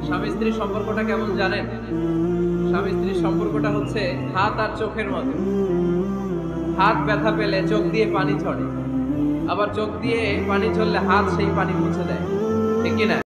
স্বামী স্ত্রীর সম্পর্কটা কেমন জানেন? স্বামী স্ত্রীর সম্পর্কটা হচ্ছে হাত আর চোখের মতো। হাত ব্যথা পেলে চোখ দিয়ে পানি ঝরে, আবার চোখ দিয়ে পানি ঝরলে হাত সেই পানি মুছে দেয়, ঠিক কিনা?